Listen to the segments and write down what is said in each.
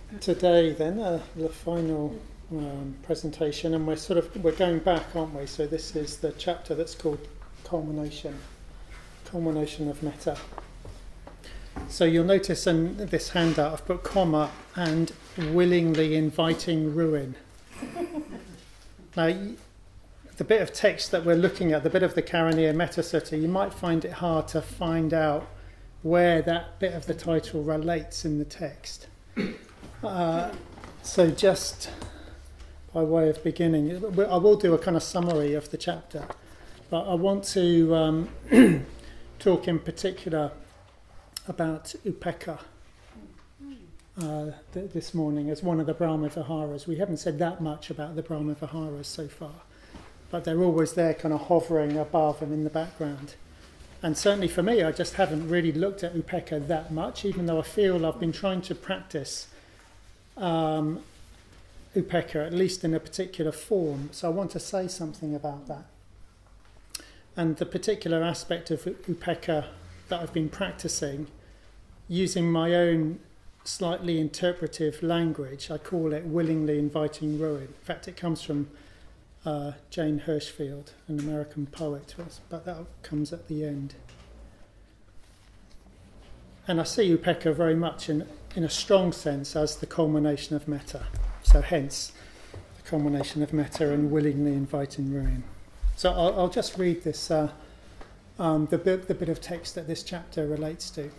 today then, the final presentation, and we're going back, aren't we? So this is the chapter that's called Culmination of Metta. So you'll notice in this handout I've put comma and willingly inviting ruin. Now, the bit of text that we're looking at, the bit of the Karaniya Metta Sutta, you might find it hard to find out where that bit of the title relates in the text. So just by way of beginning, I will do a kind of summary of the chapter, but I want to talk in particular about Upekkha this morning as one of the Brahma Viharas. We haven't said that much about the Brahma Viharas so far, but they're always there kind of hovering above and in the background. And certainly for me, I just haven't really looked at Upekkha that much, even though I feel I've been trying to practice Upekkha, at least in a particular form. So I want to say something about that. And the particular aspect of Upekkha that I've been practicing, using my own slightly interpretive language, I call it willingly inviting ruin. In fact, it comes from Jane Hirschfield, an American poet, but that comes at the end. And I see Upekkha very much in a strong sense as the culmination of metta. So hence, the culmination of metta and willingly inviting ruin. So I'll just read this, the bit of text that this chapter relates to.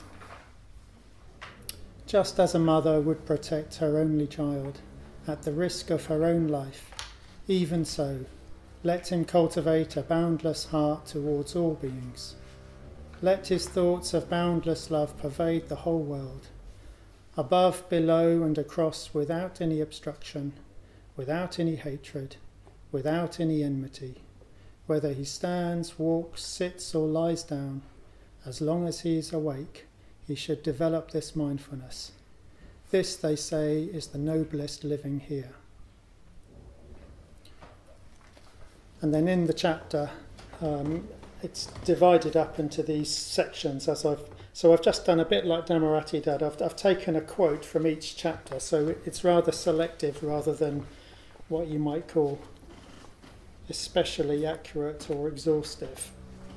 Just as a mother would protect her only child at the risk of her own life, even so, let him cultivate a boundless heart towards all beings. Let his thoughts of boundless love pervade the whole world, above, below, and across, without any obstruction, without any hatred, without any enmity. Whether he stands, walks, sits, or lies down, as long as he is awake, he should develop this mindfulness. This, they say, is the noblest living here. And then in the chapter, it's divided up into these sections. So I've just done a bit like Dhammarati did. I've taken a quote from each chapter, so it's rather selective rather than what you might call especially accurate or exhaustive.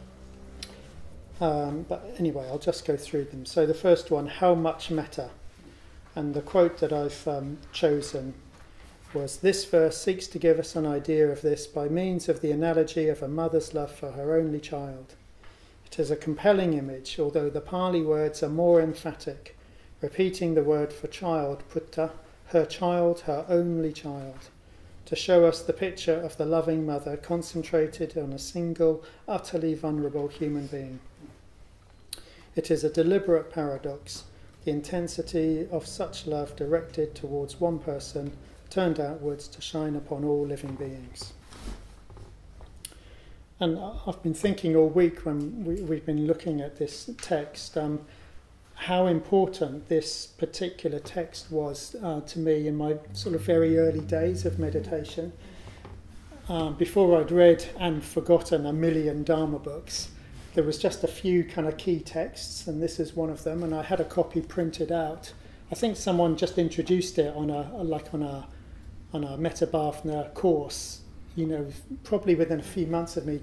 But anyway, I'll just go through them. So the first one, how much metta? And the quote that I've chosen was, this verse seeks to give us an idea of this by means of the analogy of a mother's love for her only child. It is a compelling image, although the Pali words are more emphatic, repeating the word for child, putta, her only child, to show us the picture of the loving mother concentrated on a single, utterly vulnerable human being. It is a deliberate paradox, the intensity of such love directed towards one person, turned outwards to shine upon all living beings. And I've been thinking all week when we've been looking at this text, how important this particular text was to me in my sort of very early days of meditation. Before I'd read and forgotten a million Dharma books, there was just a few kind of key texts, and this is one of them, and I had a copy printed out. I think someone just introduced it on a Metta Bhavana course, probably within a few months of me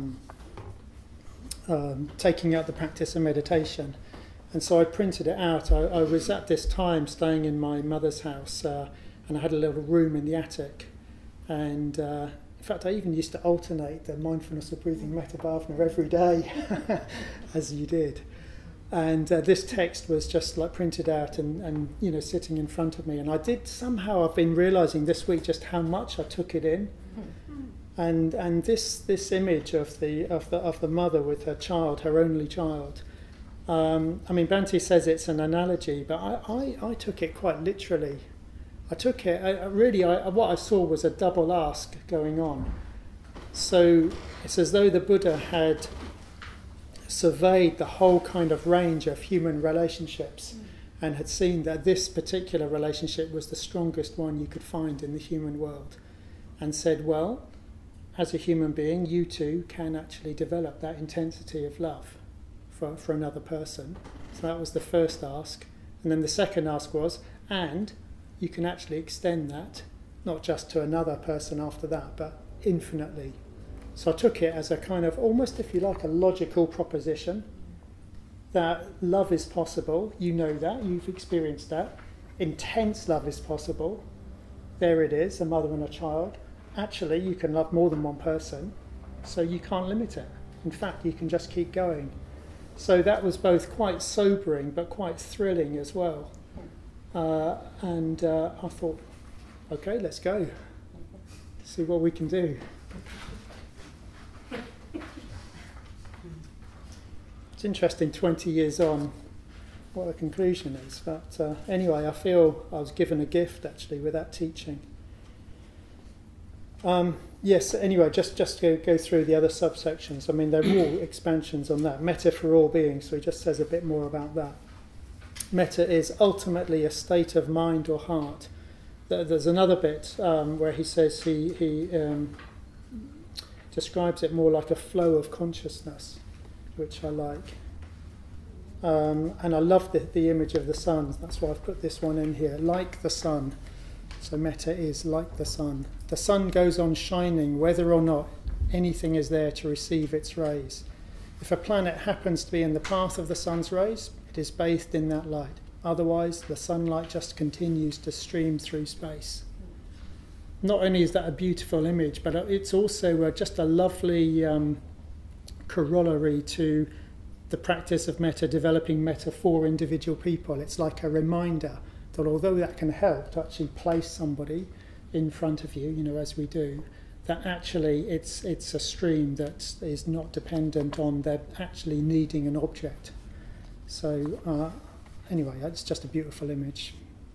taking out the practice of meditation. And so I printed it out. I was at this time staying in my mother's house, and I had a little room in the attic. And in fact, I even used to alternate the mindfulness of breathing Metta Bhavana every day, as you did. And this text was just like printed out and sitting in front of me. And I've been realizing this week just how much I took it in. And this image of the mother with her child, her only child. Bhante says it's an analogy, but I took it quite literally. I took it, what I saw was a double ask going on. So it's as though the Buddha had surveyed the whole kind of range of human relationships and had seen that this particular relationship was the strongest one you could find in the human world, and said, well, as a human being, you too can actually develop that intensity of love for another person. So that was the first ask. And then the second ask was, and you can actually extend that, not just to another person after that, but infinitely. So I took it as a kind of, almost if you like, a logical proposition that love is possible. You know that, you've experienced that. Intense love is possible. There it is, a mother and a child. Actually, you can love more than one person, so you can't limit it. In fact, you can just keep going. So that was both quite sobering but quite thrilling as well. And I thought, okay, let's go. See what we can do. It's interesting, 20 years on, what the conclusion is. But anyway, I feel I was given a gift, actually, with that teaching. Yes, anyway, just to go through the other subsections. I mean, they're all expansions on that. Metta for all beings, so he just says a bit more about that. Metta is ultimately a state of mind or heart. There's another bit where he says he describes it more like a flow of consciousness, which I like. And I love the image of the sun. That's why I've put this one in here. Like the sun. So metta is like the sun. The sun goes on shining whether or not anything is there to receive its rays. If a planet happens to be in the path of the sun's rays, it is bathed in that light. Otherwise, the sunlight just continues to stream through space. Not only is that a beautiful image, but it's also just a lovely corollary to the practice of metta, developing metta for individual people. It's like a reminder that although that can help to actually place somebody in front of you, as we do, that actually it's a stream that is not dependent on them actually needing an object. So anyway, it's just a beautiful image.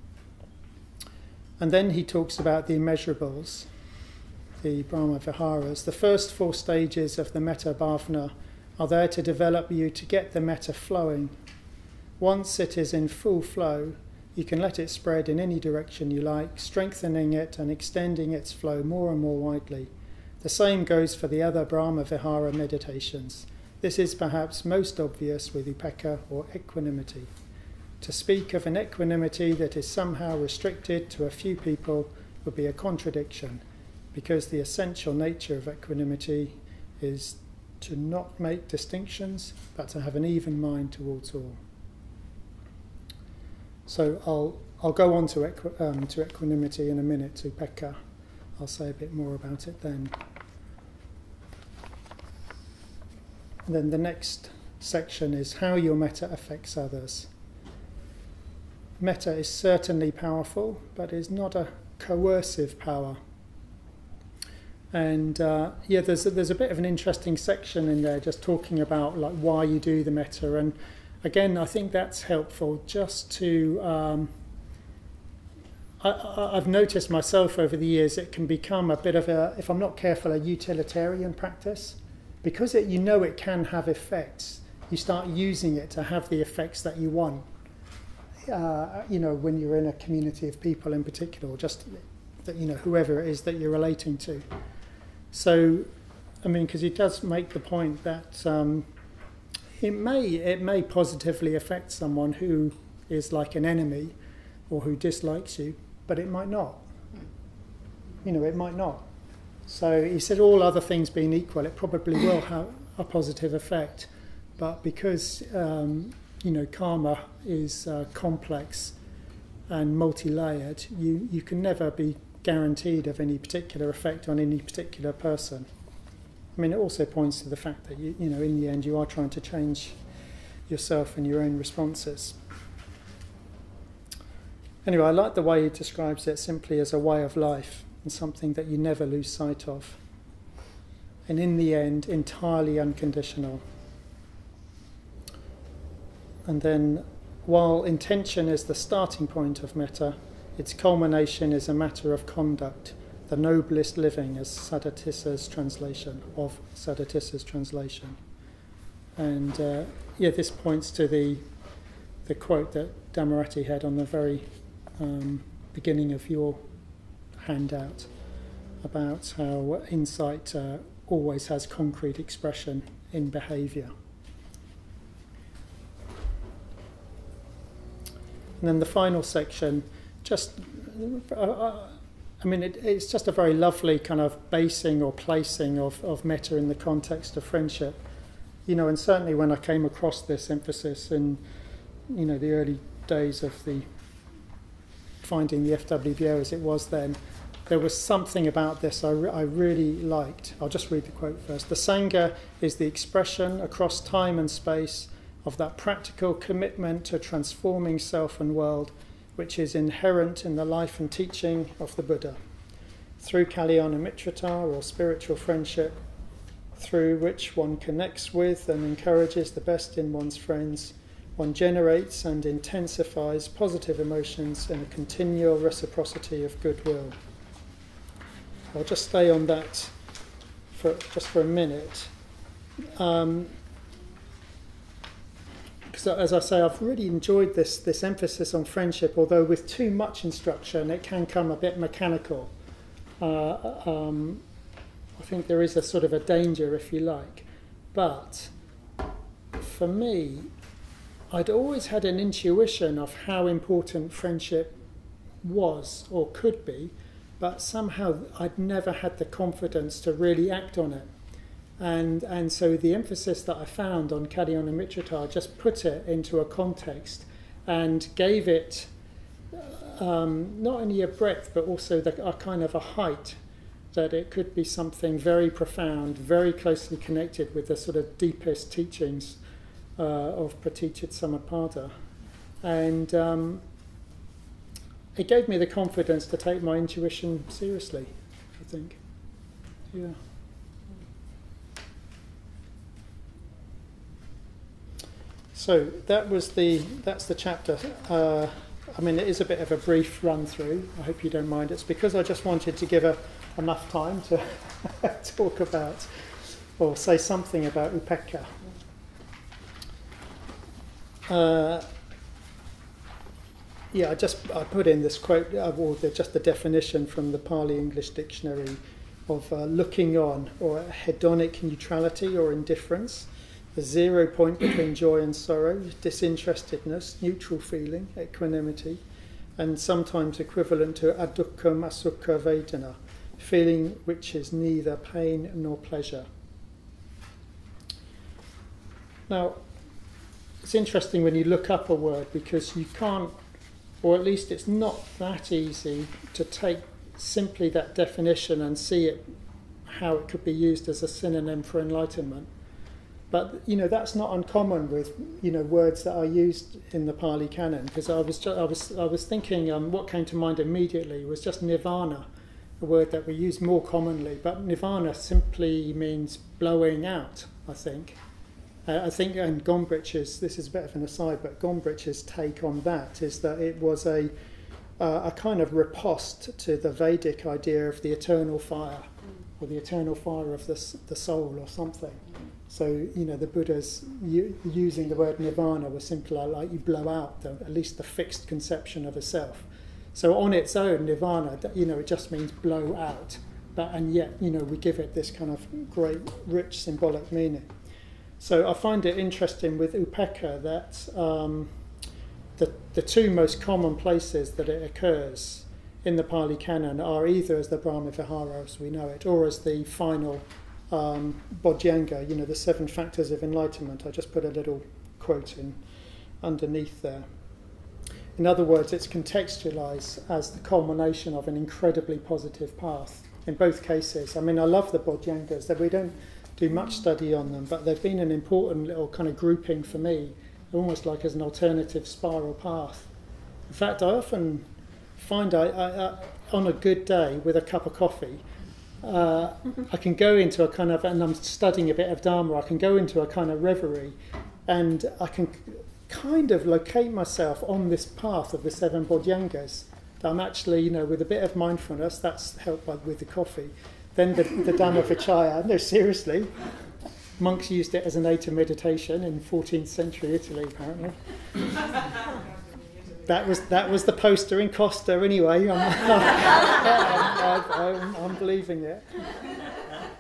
And then he talks about the immeasurables, the Brahma Viharas. The first 4 stages of the Metta Bhavana are there to develop you to get the metta flowing. Once it is in full flow, you can let it spread in any direction you like, strengthening it and extending its flow more and more widely. The same goes for the other Brahma Vihara meditations. This is perhaps most obvious with Upekkha or equanimity. To speak of an equanimity that is somehow restricted to a few people would be a contradiction, because the essential nature of equanimity is to not make distinctions, but to have an even mind towards all. So I'll go on to equanimity in a minute, to Upekkha. I'll say a bit more about it then. And then the next section is how your metta affects others. Metta is certainly powerful, but is not a coercive power. And there's a bit of an interesting section in there just talking about like why you do the metta. And again, I think that's helpful just to... I've noticed myself over the years it can become a bit of a, if I'm not careful, a utilitarian practice. Because it can have effects, you start using it to have the effects that you want. When you're in a community of people in particular, or just that, whoever it is that you're relating to. So, I mean, because he does make the point that it may positively affect someone who is like an enemy or who dislikes you, but it might not. It might not. So he said all other things being equal, it probably will have a positive effect. But because, karma is complex and multi-layered, you can never be guaranteed of any particular effect on any particular person. I mean, it also points to the fact that, in the end, you are trying to change yourself and your own responses. Anyway, I like the way he describes it simply as a way of life and something that you never lose sight of. And in the end, entirely unconditional. And then, while intention is the starting point of metta, its culmination is a matter of conduct, the noblest living, as Sadatisa's translation. And this points to the quote that Dhammarati had on the very beginning of your handout about how insight always has concrete expression in behaviour. And then the final section just, I mean, it's just a very lovely kind of basing or placing of metta in the context of friendship. You know, and certainly when I came across this emphasis in, you know, the early days of the finding the FWBO as it was then, there was something about this I really liked. I'll just read the quote first. The Sangha is the expression across time and space of that practical commitment to transforming self and world which is inherent in the life and teaching of the Buddha. Through Kalyana Mitrata, or spiritual friendship, through which one connects with and encourages the best in one's friends, one generates and intensifies positive emotions in a continual reciprocity of goodwill. I'll just stay on that for a minute. Because as I say, I've really enjoyed this emphasis on friendship, although with too much instruction it can come a bit mechanical. I think there is a sort of a danger, if you like. But for me, I'd always had an intuition of how important friendship was or could be, but somehow I'd never had the confidence to really act on it. And so the emphasis that I found on Kalyana Mitrata just put it into a context and gave it not only a breadth but also a kind of a height, that it could be something very profound, very closely connected with the sort of deepest teachings of Praticitsamuppada. And it gave me the confidence to take my intuition seriously, I think. Yeah. So that's the chapter. I mean, it is a bit of a brief run through. I hope you don't mind. It's because I just wanted to give enough time to talk about or say something about Upekkha. I put in this quote, or just the definition from the Pali English Dictionary of looking on, or hedonic neutrality or indifference, the 0 point between joy and sorrow, disinterestedness, neutral feeling, equanimity, and sometimes equivalent to adukkha asukha vedana, feeling which is neither pain nor pleasure. Now, it's interesting when you look up a word, because you can't, or at least it's not that easy to take simply that definition and see it, how it could be used as a synonym for enlightenment. But that's not uncommon with words that are used in the Pali Canon. Because I was thinking, what came to mind immediately was just nirvana, a word that we use more commonly. But nirvana simply means blowing out, I think. And Gombrich's, this is a bit of an aside, but Gombrich's take on that is that it was a kind of riposte to the Vedic idea of the eternal fire, or the eternal fire of the soul or something. So, the Buddha's using the word nirvana was simply like you blow out at least the fixed conception of a self. So on its own, nirvana, it just means blow out. And yet, we give it this kind of great, rich symbolic meaning. So I find it interesting with Upekkha that the two most common places that it occurs in the Pali Canon are either as the Brahma Vihara as we know it, or as the final Bodhyanga, the 7 factors of enlightenment. I just put a little quote in underneath there. In other words, it's contextualized as the culmination of an incredibly positive path in both cases. I mean, I love the Bodhyangas, that we don't do much study on them, but they've been an important little kind of grouping for me, almost like as an alternative spiral path. In fact, I often find I on a good day with a cup of coffee, I can go into a kind of, and I'm studying a bit of Dharma, I can go into a kind of reverie, and I can kind of locate myself on this path of the 7 Bodhyangas. That I'm actually, with a bit of mindfulness, that's helped with the coffee. Then the Dhammavichaya, no, seriously, monks used it as an aid to meditation in 14th century Italy, apparently. That was the poster in Costa anyway. I'm believing it.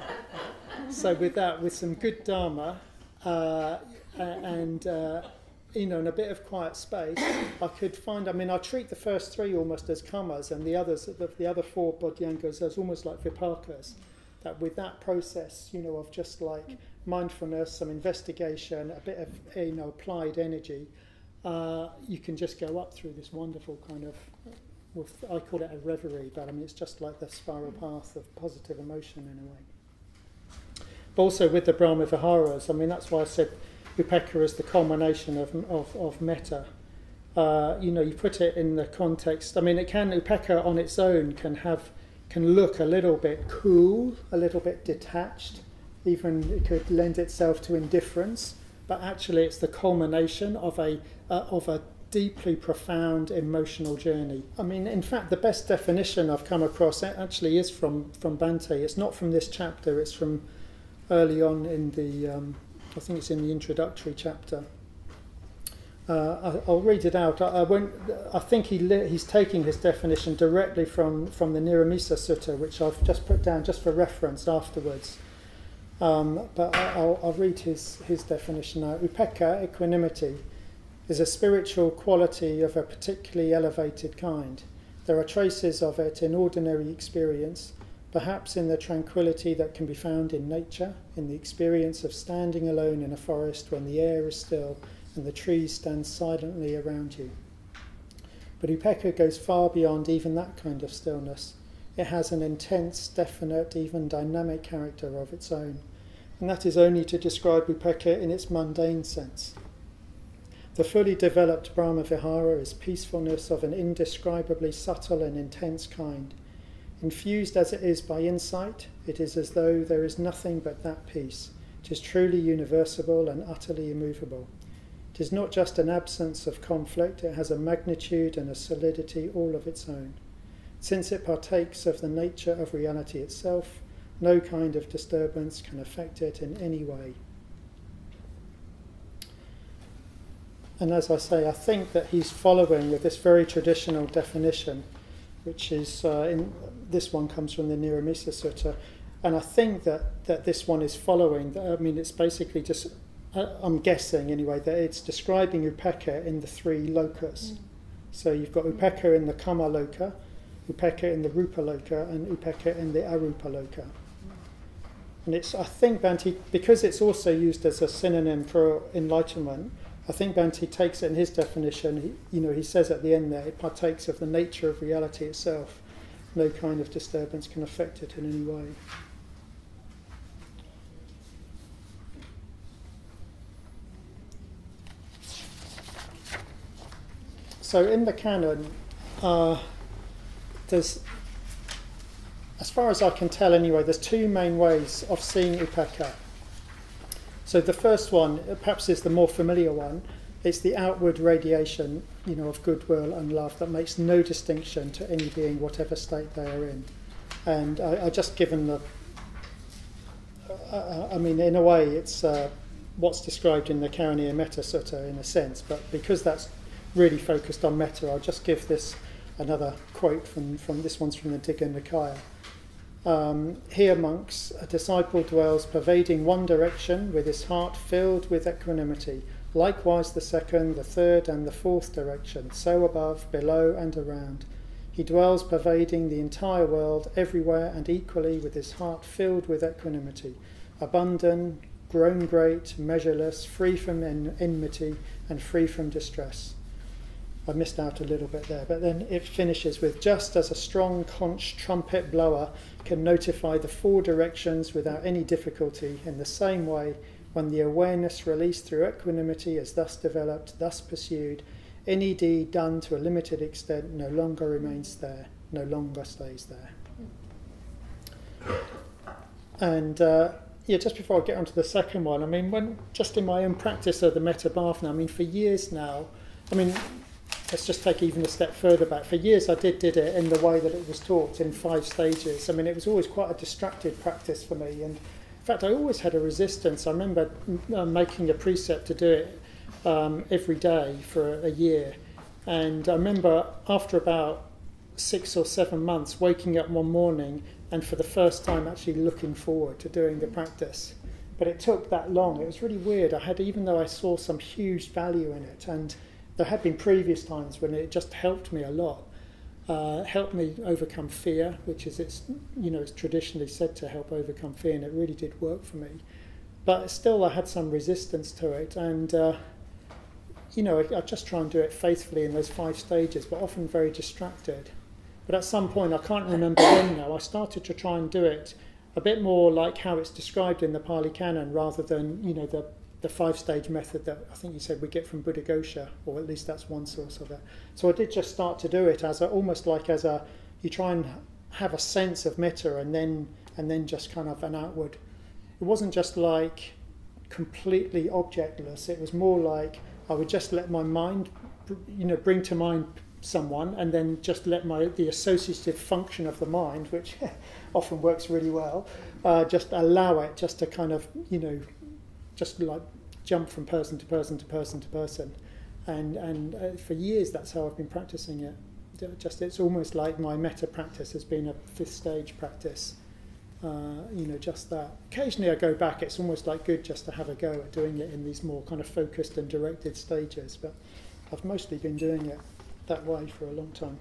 So with some good Dharma, and in a bit of quiet space, I could find, I treat the first three almost as karmas, and the other four bodhyangas as almost like vipakkas. That with that process, of just like mindfulness, some investigation, a bit of, applied energy, you can just go up through this wonderful kind of, I call it a reverie, but it's just like the spiral path of positive emotion in a way. But also with the Brahma Viharas, that's why I said Upekkha is the culmination of metta. You put it in the context. Upekkha on its own can look a little bit cool, a little bit detached. Even it could lend itself to indifference. But actually, it's the culmination of a deeply profound emotional journey. In fact, the best definition I've come across actually is from Bhante. It's not from this chapter. It's from early on in the. I think it's in the introductory chapter. I'll read it out. I think he's taking his definition directly from the Niramisa Sutta, which I've just put down just for reference afterwards. But I'll read his definition now. Upekkha, equanimity, is a spiritual quality of a particularly elevated kind. There are traces of it in ordinary experience, perhaps in the tranquility that can be found in nature, in the experience of standing alone in a forest when the air is still and the trees stand silently around you. But Upekkha goes far beyond even that kind of stillness. It has an intense, definite, even dynamic character of its own, and that is only to describe Upekkha in its mundane sense. The fully developed Brahma Vihara is peacefulness of an indescribably subtle and intense kind. Infused as it is by insight, it is as though there is nothing but that peace. It is truly universal and utterly immovable. It is not just an absence of conflict, it has a magnitude and a solidity all of its own. Since it partakes of the nature of reality itself, no kind of disturbance can affect it in any way. And as I say, I think that he's following with this very traditional definition, which is, this one comes from the Niramisa Sutta, and I think that this one is following, it's basically just, I'm guessing anyway, that it's describing Upekkha in the three lokas. So you've got Upekkha in the Kama loka, Upekkha in the Rupa loka, and Upekkha in the Arupa loka. And I think Bhante, because it's also used as a synonym for enlightenment, I think Bhante takes it in his definition. He says at the end there, it partakes of the nature of reality itself. No kind of disturbance can affect it in any way. So in the canon, there's, as far as I can tell anyway, there's two main ways of seeing Upekkha. So the first one, perhaps is the more familiar one. It's the outward radiation, of goodwill and love that makes no distinction to any being, whatever state they are in. And I just given the, in a way, it's what's described in the Culmination of Metta Sutta in a sense, but because that's really focused on metta, I'll just give this another quote from this one's from the Digha Nikaya. Here, monks, a disciple dwells pervading one direction with his heart filled with equanimity, likewise the second, the third and the fourth direction, so above, below and around. He dwells pervading the entire world, everywhere and equally with his heart filled with equanimity, abundant, grown great, measureless, free from enmity and free from distress. I missed out a little bit there, but then it finishes with, just as a strong conch trumpet blower can notify the four directions without any difficulty, in the same way, when the awareness released through equanimity is thus developed, thus pursued, any deed done to a limited extent no longer remains there, no longer stays there. And just before I get onto the second one, when just in my own practice of the Metta Bhavana, for years now, let's just take even a step further back. For years I did it in the way that it was taught, in 5 stages. It was always quite a distracted practice for me. And in fact, I always had a resistance. I remember making a precept to do it every day for a year. And I remember after about 6 or 7 months waking up one morning and for the first time actually looking forward to doing the practice. but it took that long. It was really weird. Even though I saw some huge value in it, and there had been previous times when it just helped me a lot. Helped me overcome fear, which is it's traditionally said to help overcome fear, and it really did work for me. But still, I had some resistance to it, and I just try and do it faithfully in those 5 stages, but often very distracted. But at some point, I can't remember when now, I started to try and do it a bit more like how it's described in the Pali Canon, rather than the 5-stage method that I think you said we get from Buddhist, or at least that's one source of it. So I did just start to do it as almost like you try and have a sense of metta, and then just kind of an outward. It wasn't just like completely objectless. It was more like I would just let my mind, bring to mind someone, and then just let the associative function of the mind, which often works really well, just allow it just to kind of, just like jump from person to person to person to person, and for years that's how I've been practicing it. It's almost like my metta practice has been a 5th stage practice. Just that. Occasionally I go back. It's almost like good just to have a go at doing it in these more kind of focused and directed stages. But I've mostly been doing it that way for a long time.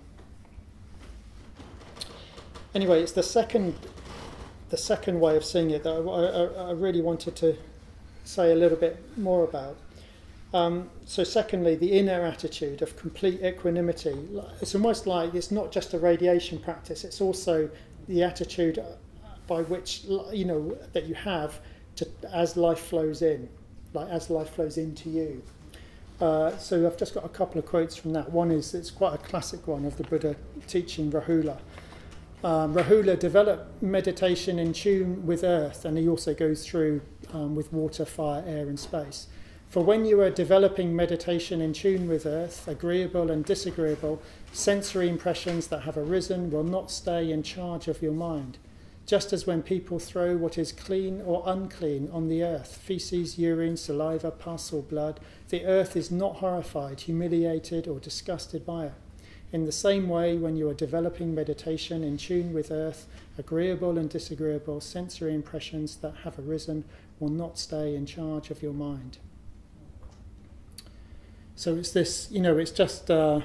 Anyway, it's the second way of seeing it that I really wanted to say a little bit more about. So secondly, the inner attitude of complete equanimity. It's almost like it's not just a radiation practice, it's also the attitude by which, that you have as life flows in, like as life flows into you. So I've just got a couple of quotes from that. One is, it's quite a classic one of the Buddha teaching Rahula. Rahula developed meditation in tune with earth, and he also goes through with water, fire, air and space. For when you are developing meditation in tune with earth, agreeable and disagreeable, sensory impressions that have arisen will not stay in charge of your mind. Just as when people throw what is clean or unclean on the earth, feces, urine, saliva, pus or blood, the earth is not horrified, humiliated or disgusted by it. In the same way, when you are developing meditation in tune with earth, agreeable and disagreeable sensory impressions that have arisen will not stay in charge of your mind. So it's this, it's just the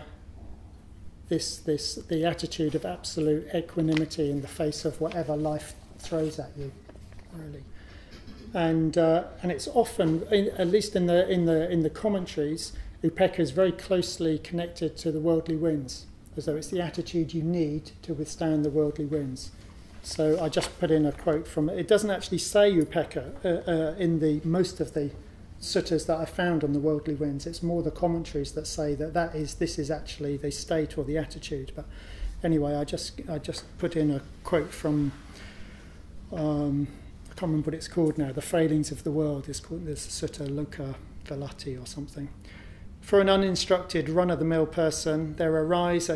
attitude of absolute equanimity in the face of whatever life throws at you, really. And it's often, at least in the commentaries, Upekkha is very closely connected to the worldly winds, as though it's the attitude you need to withstand the worldly winds. So I just put in a quote from it. It doesn't actually say Upekkha in most of the suttas that I found on the worldly winds. It's more the commentaries that say this is actually the state or the attitude. But anyway, I just put in a quote from I can't remember what it's called now. The Failings of the World is called this Sutta Lokeshvara or something. For an uninstructed, run-of-the-mill person, there arise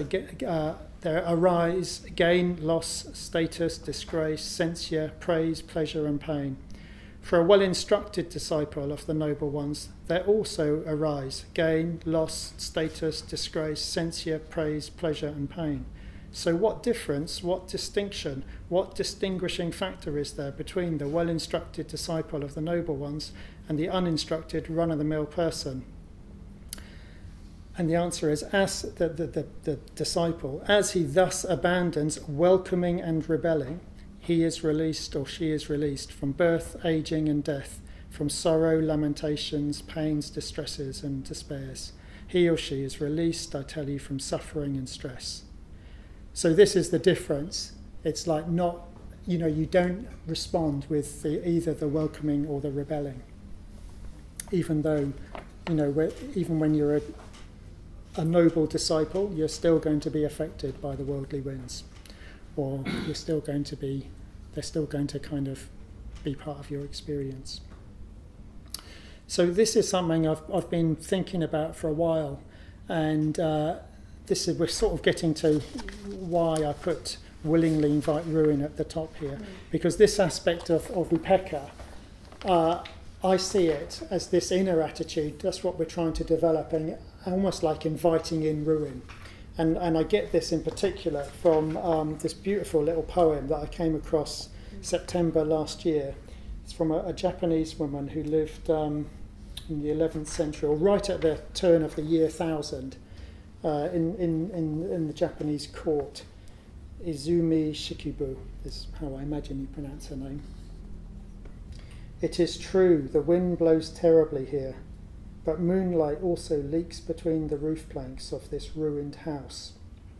gain, loss, status, disgrace, censure, praise, pleasure and pain. For a well-instructed disciple of the Noble Ones, there also arise gain, loss, status, disgrace, censure, praise, pleasure and pain. So what difference, what distinction, what distinguishing factor is there between the well-instructed disciple of the Noble Ones and the uninstructed run-of-the-mill person? And the answer is, as the disciple, as he thus abandons welcoming and rebelling, he is released or she is released from birth, aging and death, from sorrow, lamentations, pains, distresses and despairs. He or she is released, I tell you, from suffering and stress. So this is the difference. It's like not, you don't respond with either the welcoming or the rebelling. Even though, even when you're a noble disciple, you're still going to be affected by the worldly winds, or they're still going to kind of be part of your experience. So this is something I've been thinking about for a while, and we're sort of getting to why I put willingly invite ruin at the top here, because this aspect of Upekkha, I see it as this inner attitude. That's what we're trying to develop, and almost like inviting in ruin. And I get this in particular from this beautiful little poem that I came across September last year. It's from a Japanese woman who lived in the 11th century, or right at the turn of the year 1000, in the Japanese court. Izumi Shikibu is how I imagine you pronounce her name. It is true, the wind blows terribly here, but moonlight also leaks between the roof planks of this ruined house.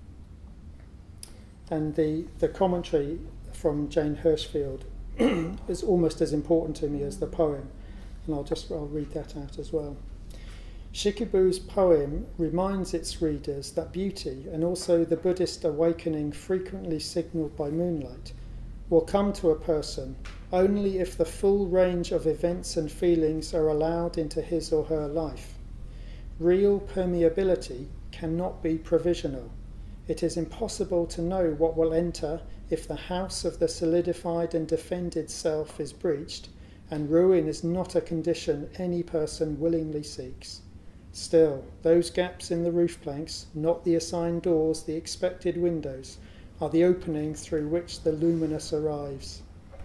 And the commentary from Jane Hirschfield is almost as important to me as the poem, and I'll read that out as well. Shikibu's poem reminds its readers that beauty, and also the Buddhist awakening frequently signalled by moonlight, will come to a person only if the full range of events and feelings are allowed into his or her life. Real permeability cannot be provisional. It is impossible to know what will enter if the house of the solidified and defended self is breached, and ruin is not a condition any person willingly seeks. Still, those gaps in the roof planks, not the assigned doors, the expected windows, are the opening through which the luminous arrives.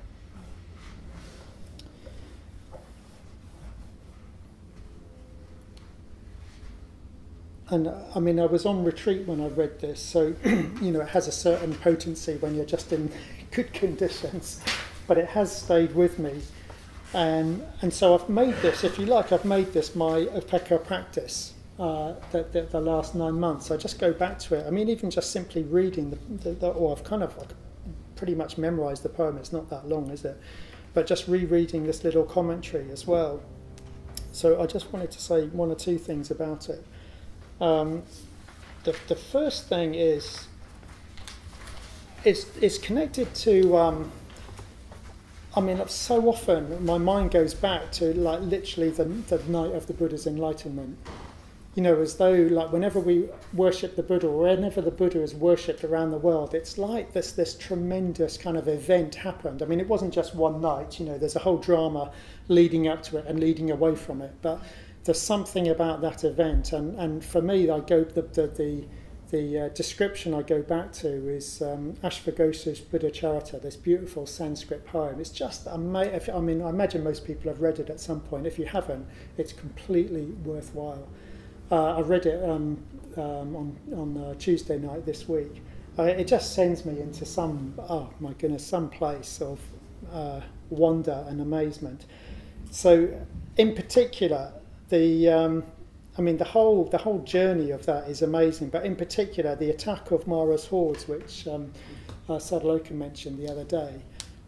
And I mean, I was on retreat when I read this, so it has a certain potency when you're just in good conditions, but it has stayed with me. And so I've made this, if you like, I've made this my Upekkha practice the last 9 months. I just go back to it. I mean, even just simply reading I've kind of pretty much memorised the poem. It's not that long, is it? But just rereading this little commentary as well. So I just wanted to say one or two things about it. The first thing is connected to. I mean, so often my mind goes back to like literally the night of the Buddha's enlightenment. As though like whenever we worship the Buddha, or whenever the Buddha is worshipped around the world, it's like this tremendous kind of event happened. I mean, it wasn't just one night. There's a whole drama leading up to it and leading away from it. But there's something about that event, and for me, I go the description I go back to is Ashvaghosha's Buddha Charita, this beautiful Sanskrit poem. It's just amazing. I mean, I imagine most people have read it at some point. If you haven't, it's completely worthwhile. I read it on Tuesday night this week. It just sends me into some place of wonder and amazement. So, in particular, the whole journey of that is amazing, but in particular the attack of Mara's hordes, which Sadhaloka mentioned the other day.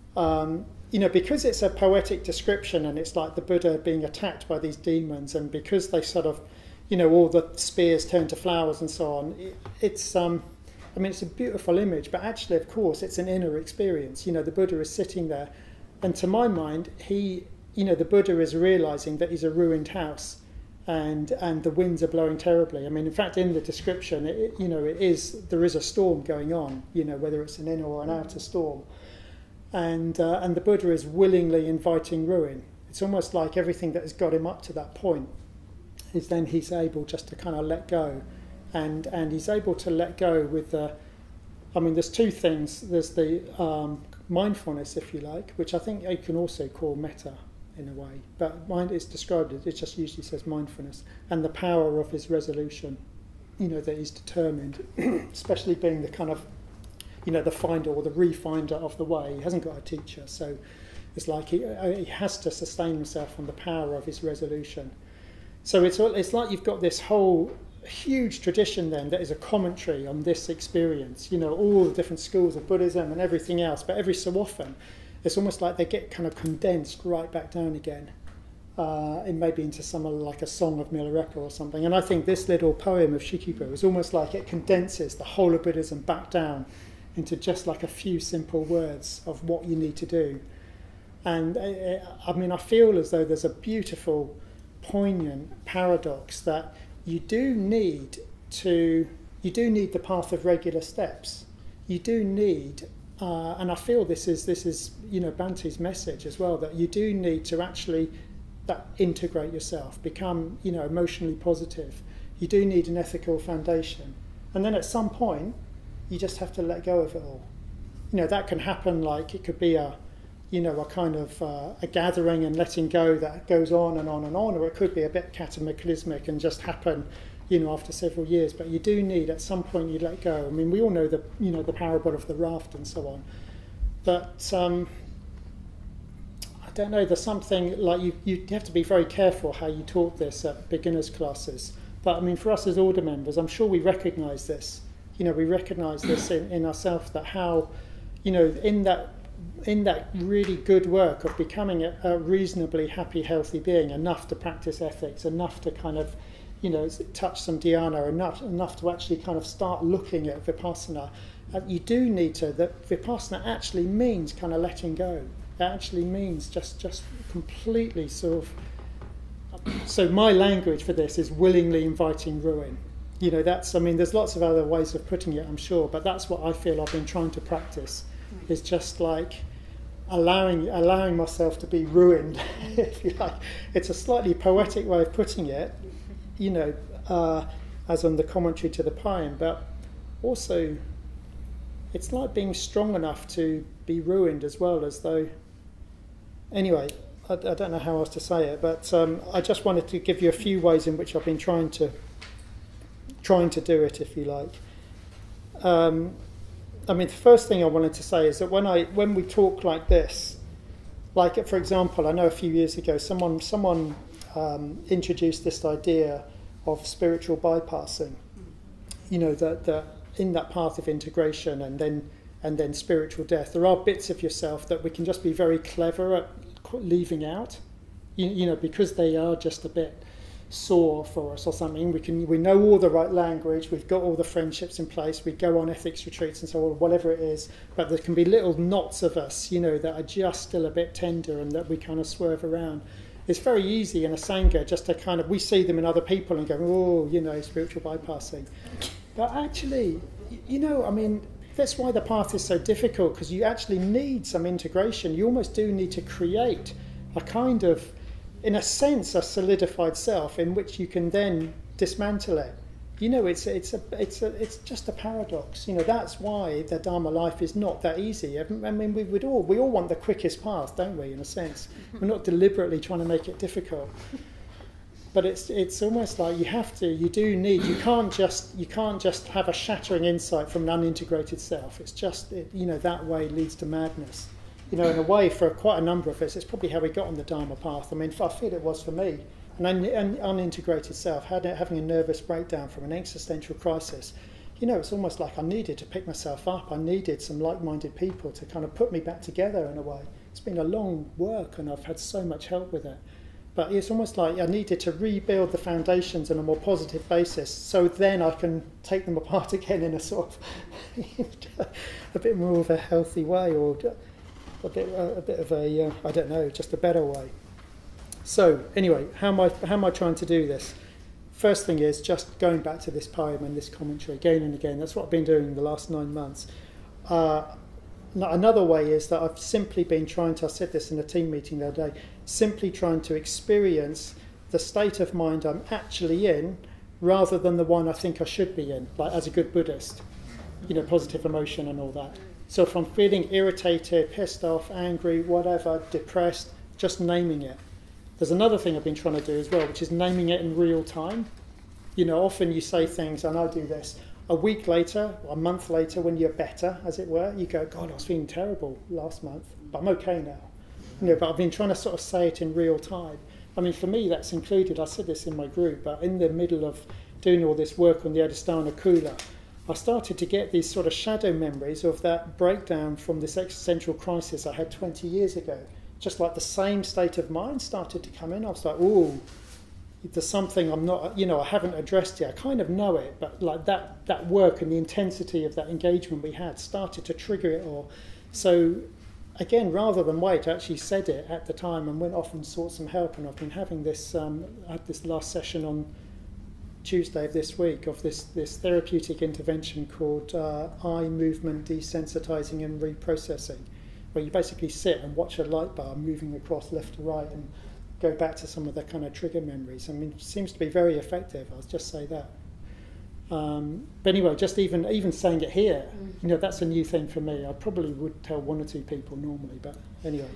Because it's a poetic description and it's like the Buddha being attacked by these demons, and because they sort of, all the spears turn to flowers and so on, it's a beautiful image, but actually, of course, it's an inner experience. The Buddha is sitting there, and to my mind, the Buddha is realizing that he's a ruined house. And the winds are blowing terribly. I mean, in fact, in the description, there is a storm going on. Whether it's an inner or an outer storm, and the Buddha is willingly inviting ruin. It's almost like everything that has got him up to that point is then he's able just to kind of let go, and he's able to let go with the. I mean, there's two things. There's the mindfulness, if you like, which I think you can also call metta, in a way, but mind is described as, it just usually says mindfulness, and the power of his resolution, that he's determined, especially being the kind of, the finder or the refinder of the way. He hasn't got a teacher, so it's like he has to sustain himself on the power of his resolution. So it's like you've got this whole huge tradition then that is a commentary on this experience, all the different schools of Buddhism and everything else, but every so often it's almost like they get kind of condensed right back down again, and maybe into some like a song of Milarepa or something. And I think this little poem of Shikibu is almost like it condenses the whole of Buddhism back down into just like a few simple words of what you need to do. And I feel as though there's a beautiful, poignant paradox that you do need the path of regular steps. You do need. And I feel this is Bhante's message as well, that you do need to actually integrate yourself, become emotionally positive. You do need an ethical foundation, and then at some point you just have to let go of it all. That can happen, like it could be a a kind of a gathering and letting go that goes on and on and on, or it could be a bit cataclysmic and just happen, after several years. But you do need, at some point, you let go. I mean, we all know the parable of the raft and so on. But I don't know, there's something like you have to be very careful how you taught this at beginners classes. But I mean, for us as order members, I'm sure we recognise this. We recognise this in ourselves, that how, in that really good work of becoming a reasonably happy, healthy being, enough to practice ethics, enough to kind of, touch some dhyana, enough to actually kind of start looking at vipassana, you do need to, that vipassana actually means kind of letting go. It actually means just completely sort of, so my language for this is willingly inviting ruin. There's lots of other ways of putting it, I'm sure, but that's what I feel I've been trying to practice, is just like allowing myself to be ruined, if you like. It's a slightly poetic way of putting it, as on the commentary to the poem, but also it's like being strong enough to be ruined as well, as though, anyway, I don't know how else to say it, but I just wanted to give you a few ways in which I've been trying to do it, if you like. The first thing I wanted to say is that when we talk like this, like for example, I know a few years ago someone introduced this idea of spiritual bypassing. That in that path of integration and then spiritual death, there are bits of yourself that we can just be very clever at leaving out, because they are just a bit sore for us or something. We know all the right language, we've got all the friendships in place, we go on ethics retreats and so on, whatever it is, but there can be little knots of us, that are just still a bit tender and that we kind of swerve around. It's very easy in a Sangha just to kind of, we see them in other people and go, oh, spiritual bypassing. But actually, that's why the path is so difficult, because you actually need some integration. You almost do need to create a kind of, in a sense, a solidified self in which you can then dismantle it. It's just a paradox. That's why the Dharma life is not that easy. We all want the quickest path, don't we? In a sense, we're not deliberately trying to make it difficult. But it's almost like you can't just have a shattering insight from an unintegrated self. It's just that way leads to madness. In a way, for quite a number of us, it's probably how we got on the Dharma path. I feel it was for me. An unintegrated self, having a nervous breakdown from an existential crisis. It's almost like I needed to pick myself up. I needed some like-minded people to kind of put me back together in a way. It's been a long work, and I've had so much help with it. But it's almost like I needed to rebuild the foundations on a more positive basis, so then I can take them apart again in a sort of a bit more of a healthy way, or a bit of a I don't know, just a better way. So anyway, how am I trying to do this? First thing is just going back to this poem and this commentary again and again. That's what I've been doing the last 9 months. Another way is that I've simply been trying to, I said this in a team meeting the other day, simply trying to experience the state of mind I'm actually in rather than the one I think I should be in, like as a good Buddhist, positive emotion and all that. So if I'm feeling irritated, pissed off, angry, whatever, depressed, just naming it. There's another thing I've been trying to do as well, which is naming it in real time. Often you say things, and I do this, a week later, a month later, when you're better, as it were, you go, God, I was feeling terrible last month, but I'm okay now. But I've been trying to sort of say it in real time. For me, that's included, I said this in my group, but in the middle of doing all this work on the Adhisthana Kula, I started to get these sort of shadow memories of that breakdown from this existential crisis I had 20 years ago. Just like the same state of mind started to come in. I was like, oh, there's something I'm not, I haven't addressed yet. I kind of know it, but like that work and the intensity of that engagement we had started to trigger it all. So again, rather than wait, I actually said it at the time and went off and sought some help. And I've been having this, I had this last session on Tuesday of this week of this therapeutic intervention called eye movement desensitizing and reprocessing, where you basically sit and watch a light bar moving across left to right and go back to some of the kind of trigger memories. It seems to be very effective, I'll just say that. But anyway, just even saying it here, you know, that's a new thing for me. I probably would tell one or two people normally, but anyway.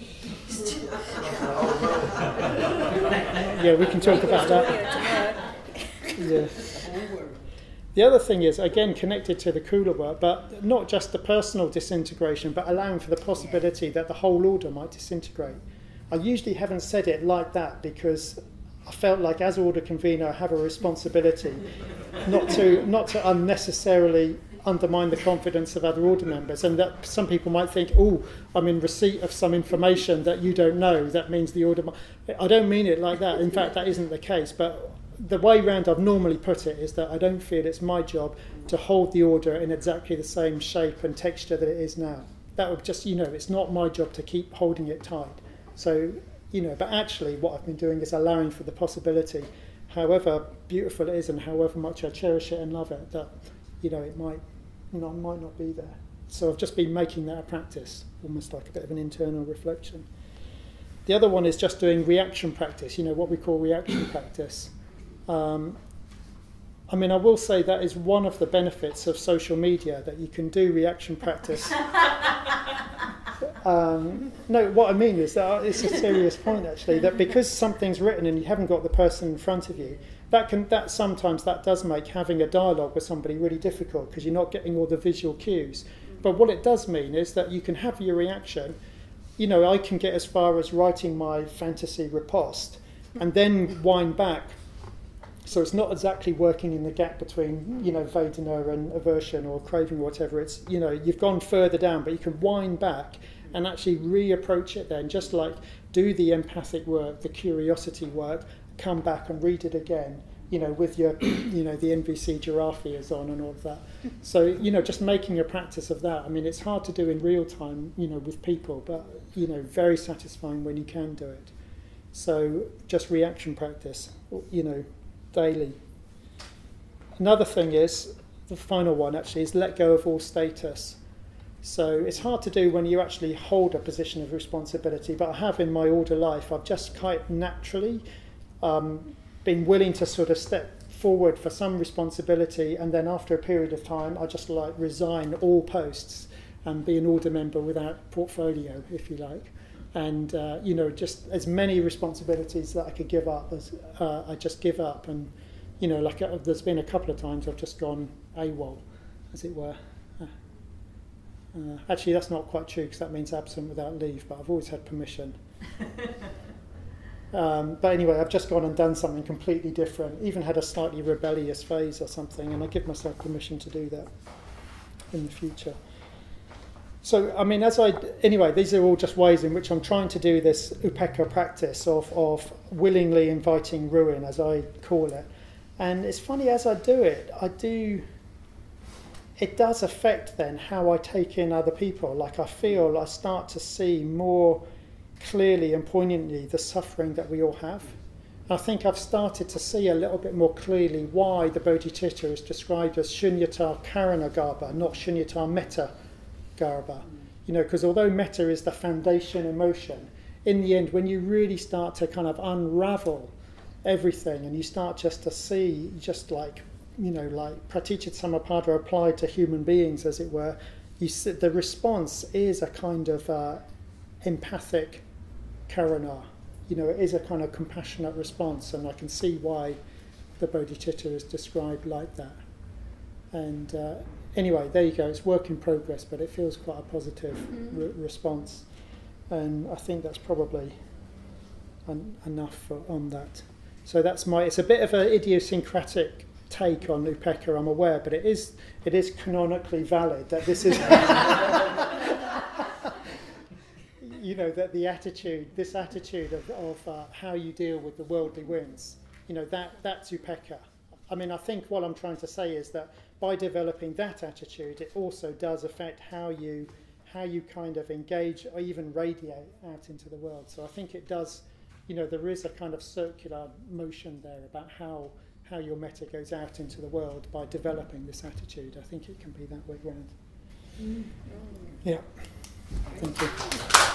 Yeah, we can talk about that. Yeah. The other thing is, again, connected to the cooler work, but not just the personal disintegration, but allowing for the possibility that the whole order might disintegrate. I usually haven't said it like that because I felt like as order convener I have a responsibility not to unnecessarily undermine the confidence of other order members, and that some people might think, oh, I'm in receipt of some information that you don't know, that means the order... I don't mean it like that. In fact, that isn't the case, but the way round I've normally put it is that I don't feel it's my job to hold the order in exactly the same shape and texture that it is now. That would just, you know, it's not my job to keep holding it tight. So, you know, but actually what I've been doing is allowing for the possibility, however beautiful it is and however much I cherish it and love it, that, you know, it might not be there. So I've just been making that a practice, almost like a bit of an internal reflection. The other one is just doing reaction practice, you know, what we call reaction practice. I mean, I will say that is one of the benefits of social media, that you can do reaction practice. No, what I mean is that it's a serious point, actually, that because something's written and you haven't got the person in front of you, that sometimes does make having a dialogue with somebody really difficult because you're not getting all the visual cues. But what it does mean is that you can have your reaction. You know, I can get as far as writing my fantasy riposte and then wind back. So it's not exactly working in the gap between, you know, Vedana and aversion or craving or whatever. It's, you know, you've gone further down, but you can wind back and actually reapproach it then, just like do the empathic work, the curiosity work, come back and read it again, you know, with your, you know, the NVC giraffe ears on and all of that. So, you know, just making a practice of that. I mean, it's hard to do in real time, you know, with people, but, you know, very satisfying when you can do it. So just reaction practice, you know, daily. Another thing is, the final one actually, is let go of all status. So it's hard to do when you actually hold a position of responsibility, but I have in my order life, I've just quite naturally been willing to sort of step forward for some responsibility, and then after a period of time I just like resign all posts and be an order member without portfolio, if you like. And you know, just as many responsibilities that I could give up as I just give up. And you know, like there's been a couple of times I've just gone AWOL, as it were. Actually, that's not quite true because that means absent without leave. But I've always had permission. But anyway, I've just gone and done something completely different. Even had a slightly rebellious phase or something, and I give myself permission to do that in the future. So, I mean, anyway, these are all just ways in which I'm trying to do this Upekkha practice of willingly inviting ruin, as I call it. And it's funny, as I do it, it does affect then how I take in other people. Like I start to see more clearly and poignantly the suffering that we all have. I think I've started to see a little bit more clearly why the bodhicitta is described as shunyata karana garbha, not shunyata metta garbha. You know, because although metta is the foundation emotion, in the end, when you really start to kind of unravel everything and you start just to see, just like, you know, like praticca samappada applied to human beings, as it were, the response is a kind of empathic karana. You know, it is a kind of compassionate response, and I can see why the bodhicitta is described like that. And anyway, there you go. It's work in progress, but it feels quite a positive response. And I think that's probably enough on that. So that's it's a bit of an idiosyncratic take on Upekkha, I'm aware, but it is canonically valid that this is, you know, that this attitude of how you deal with the worldly winds, you know, that's Upekkha. I mean, I think what I'm trying to say is that by developing that attitude, it also does affect how you kind of engage or even radiate out into the world. So I think it does, you know, there is a kind of circular motion there about how your metta goes out into the world by developing this attitude. I think it can be that way around. Yeah. Thank you.